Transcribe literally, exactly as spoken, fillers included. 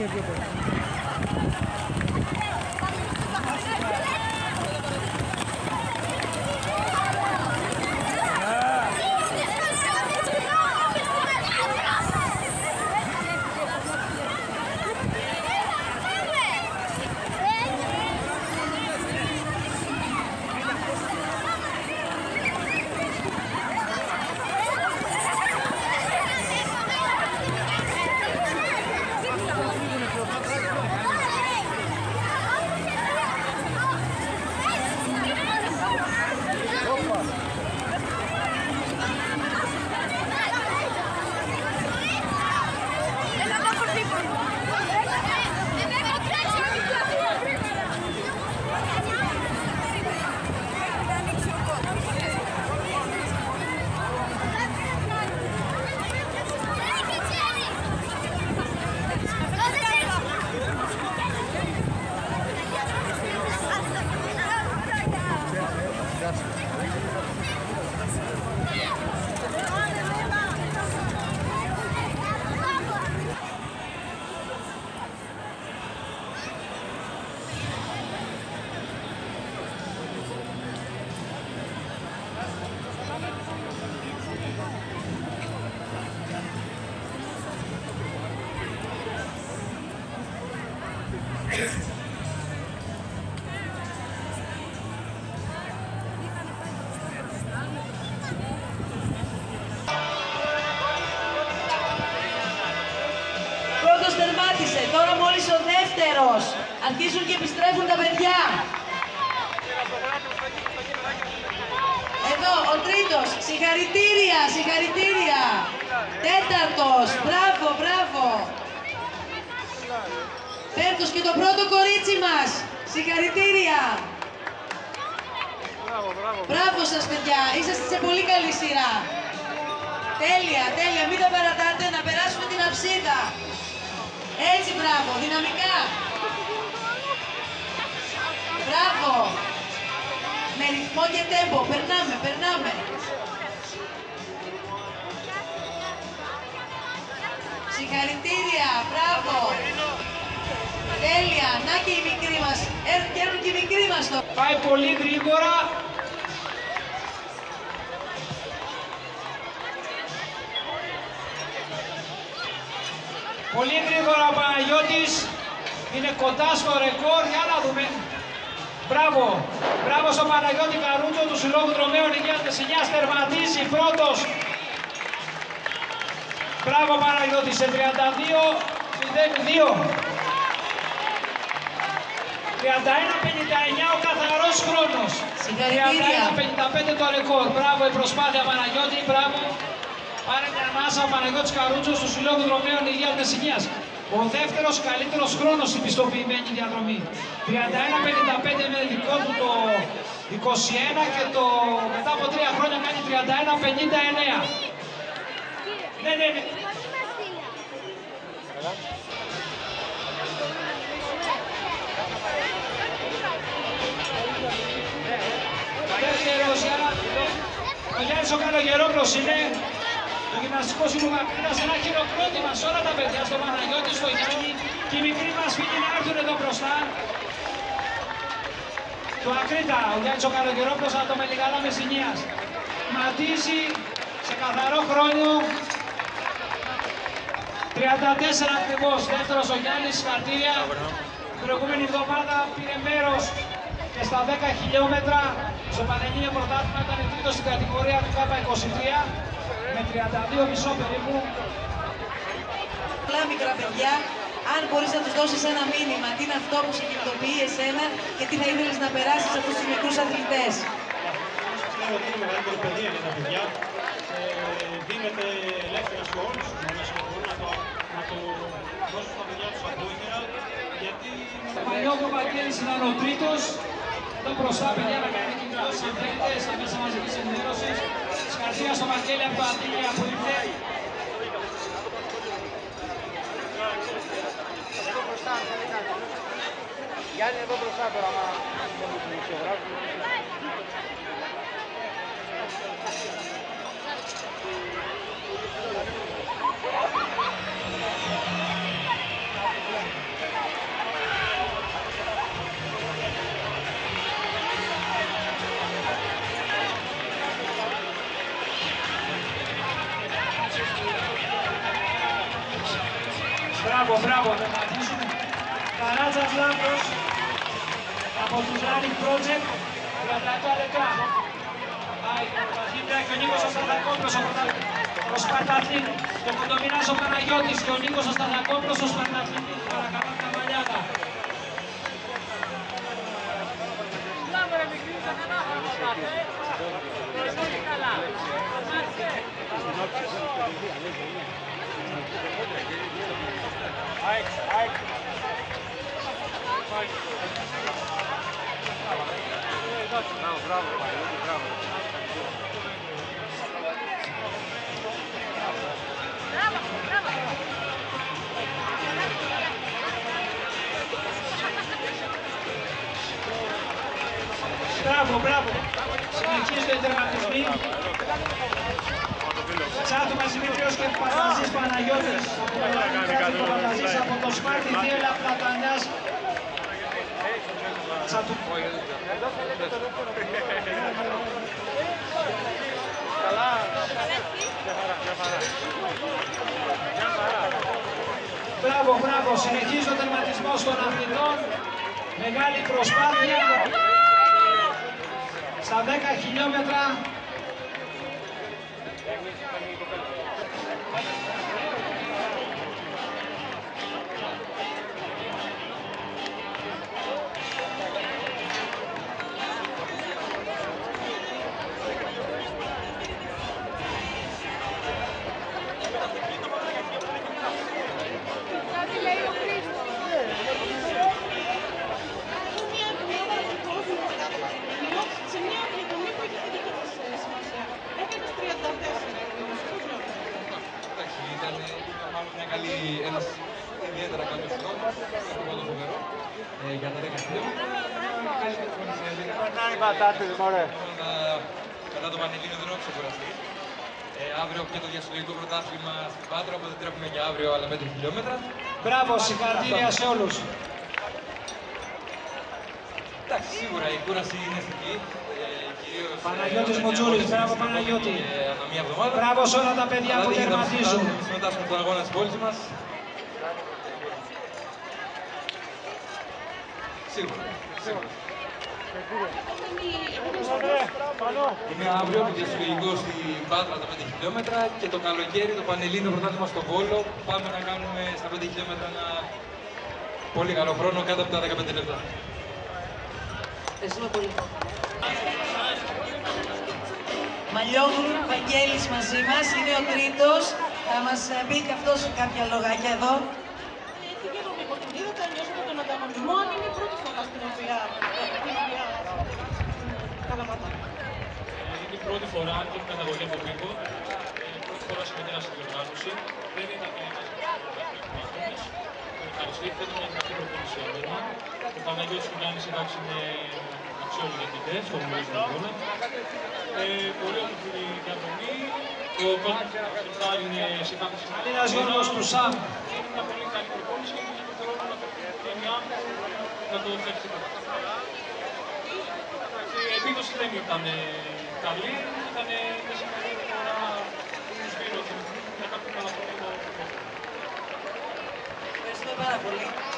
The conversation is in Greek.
Πρώτος τερμάτισε, τώρα μόλις ο δεύτερος. Αρχίζουν και επιστρέφουν τα παιδιά. Εδώ ο τρίτος, συγχαρητήρια, συγχαρητήρια. Τέταρτος, μπράβο, μπράβο. Πέμπτος και το πρώτο κορίτσι μας, συγχαρητήρια. Μπράβο, μπράβο. Μπράβο σας παιδιά, είσαστε σε πολύ καλή σειρά. Τέλεια, τέλεια, μην τα παρατάτε, να περάσουμε την αψίδα. Έτσι, μπράβο, δυναμικά. Μπράβο. Με ρυθμό και τέμπο, περνάμε, περνάμε. Συγχαρητήρια, μπράβο. Τέλεια, να και οι μικροί μας, έρχονται και οι μικροί μας τώρα. Πάει πολύ γρήγορα. Πολύ γρήγορα ο Παναγιώτης, είναι κοντά στο ρεκόρ, για να δούμε. Μπράβο, μπράβο στον Παναγιώτη Καρούτσο του Συλλόγου Δρομέων Υγείας Μεσσηνιάς, τερματίζει πρώτος. Μπράβο Παναγιώτη, σε τριάντα δύο μηδέν δύο. τριάντα ένα πενήντα εννιά ο καθαρός χρόνος. τριάντα ένα πενήντα πέντε το ρεκόρ. Μπράβο η προσπάθεια Παναγιώτη, μπράβο. Πάρε μια ανάσα ο Παναγιώτης Καρούτσος του Συλλόγου Δρομέων Υγείας Μεσσηνιάς. Ο δεύτερος καλύτερος χρόνος στην πιστοποιημένη διαδρομή. τριάντα ένα πενήντα πέντε με δικό του το είκοσι ένα και το μετά από τρία χρόνια κάνει τριάντα ένα πενήντα εννέα. Ναι, ναι, ναι. Δεύτερος, ο Γιάννης ο Καλογερόπλος είναι. Το γυμναστικό σύλλογο Ακρίτας, ένα χειροκρότημα σε όλα τα παιδιά, στο Παναγιώτη, στο Γιάννη και οι μικροί μας φίλοι να έρθουν εδώ μπροστά. Το Ακρίτα, ο Γιάννης ο Καλογερόπλος, από το Μελιγαλά Μεσσηνίας. Ματίζει σε καθαρό χρόνιο. τριάντα τέσσερα ακριβώς, δεύτερος ο Γιάννης, συγχαρητήρια. Την προηγούμενη εβδομάδα πήρε μέρος και στα δέκα χιλιόμετρα στο Πανελλήνιο Πρωτάθλημα, ήταν τρίτος στην κατηγορία του Κάπα είκοσι τρία. Με τριάντα δύο μισό περίπου. Πολλά μικρά παιδιά, αν μπορείς να τους δώσεις ένα μήνυμα, τι είναι αυτό που σε κινητοποιεί εσένα και τι θα ήθελες να περάσεις σε αυτούς τους μικρούς αθλητές. Ξέρω ότι είναι μεγαλύτερη παιδεία για τα παιδιά. Ε, δίνεται ελεύθερα σε όλους τους γονείς που μπορούν να το, να το δώσουν στα παιδιά τους ακούγερα. Γιατί... Ο Πανιώκο Βαγγέλης ήταν ο τρίτος. Εδώ μπροστά παιδιά να κάνει κοινωνίες αν θέλετε στα μέσα μαζικής ενημέρωσης. Συγχαρητήρια στο Βαγγέλη από το Αντίγεια που ήρθε. Εδώ μπροστά, Γιάννη, εδώ μπροστά τώρα, άμα δεν μου δημοσιογράφουν. Μπράβο, μπράβο, τερματίζουμε. Καράτζας Λάμπρος από τους Rally Project, τριάντα επτά λεπτά. Πάει ο πρωταθλήτρια και ο Νίκος ο Σταθακόπουλος, ο Σπαρταθλήτης. Το Κοντομινάς ο Παναγιώτης και ο Νίκος ο Σταθακόπουλος, ο Σπαρταθλήτης. Παρακαλώ τα μαλλιάτα. Μπράβο, μπράβο, μπράβο. Μπράβο, μπράβο. Συνεχίζονται οι τερματισμοί. Τσάτου Μαζημήτριος και Πανταζής Παναγιώτης. Ο Πανταζής από το Σπάρτη Θίελα Πλατανιάς. Τσάτου. Καλά. Μια χαρά. Μπράβο, μπράβο. Συνεχίζει ο τερματισμός των αθλητών. Μεγάλη προσπάθεια. Στα δέκα χιλιόμετρα. Ένας ιδιαίτερα καλός χρόνος, το φοβερό, για τα δέκα χιλιόμετρα. Περνάνε οι πατάτες, μωρέ. Κατά το Πανελλήνιο δεν έχω ξεκουραστεί. Αύριο και το διασυλλογικό πρωτάθλημα στην Πάτρα, οπότε τρέχουμε και αύριο άλλα πέντε χιλιόμετρα. Μπράβο, συγχαρητήρια σε όλους. Εντάξει, σίγουρα η κούραση είναι θετική. Παναγιώτης Μουτζούρης, μπράβο Παναγιώτη. Ανά μία εβδομάδα. Μπράβο σε όλα τα παιδιά που τερματίζουν. Θα συμμετάσχουμε στον αγώνα της πόλης μας. Σίγουρα. Σίγουρα. Είναι αύριο το διασυλλογικό στην Πάτρα τα πέντε χιλιόμετρα και το καλοκαίρι το Πανελλήνιο πρωτάθλημα στο Βόλο. Πάμε να κάνουμε στα πέντε χιλιόμετρα ένα πολύ καλό χρόνο κάτω από τα δεκαπέντε λεπτά. Ευχαριστούμε πολύ. Μαλιόγλου Βαγγέλης μαζί μας, είναι ο τρίτος. Θα μας πει και αυτός κάποια λογάκια εδώ. Τι γίνομαι, από την είδατε, νιώσατε τον ανταγωνισμό, αν είναι η πρώτη φορά στην οποία Καλαμάτα. Είναι η πρώτη φορά που έχω καταγωγή από Πίκο. Είναι η πρώτη φορά συμμετέχα στην διοργάνωση. Δεν ήταν ένας αγώνας. Ευχαριστώ, θέλουμε να την προπόνηση αγώνα. Ο Παναγιώτης που κάνει εντάξει είναι αξιόλογοι νικητές, το γνωρίζουμε αγώνα. Πολύ όμορφη διαδρομή. Ο κόσμος είναι σε κάθε σημασία. Ένας Γιώργος του ΣΑΜ. Είναι μια πολύ καλή προπόνηση και είναι το ρόλο να το να το φέρει. Η επίδοση δεν ήταν καλή, ήταν μια σημαντική φορά του Σπύρου για κάποιον αναπολίτο. Ευχαριστούμε πάρα πολύ.